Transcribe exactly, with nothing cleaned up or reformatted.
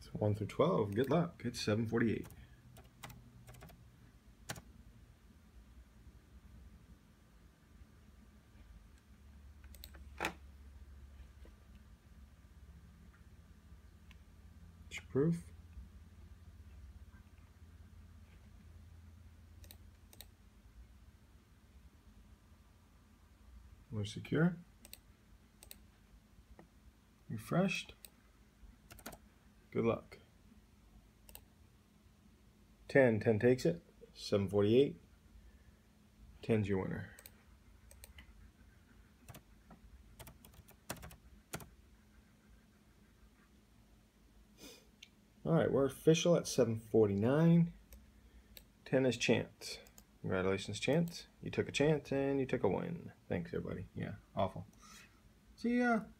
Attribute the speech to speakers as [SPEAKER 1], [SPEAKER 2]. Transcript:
[SPEAKER 1] one through twelve. Good luck. It's seven forty-eight. Proof. We're secure. Refreshed. Good luck. ten. ten takes it. seven forty-eight. ten's your winner. All right, we're official at seven forty-nine. ten is Chance. Congratulations, Chance. You took a chance and you took a win. Thanks, everybody. Yeah, awful. See ya.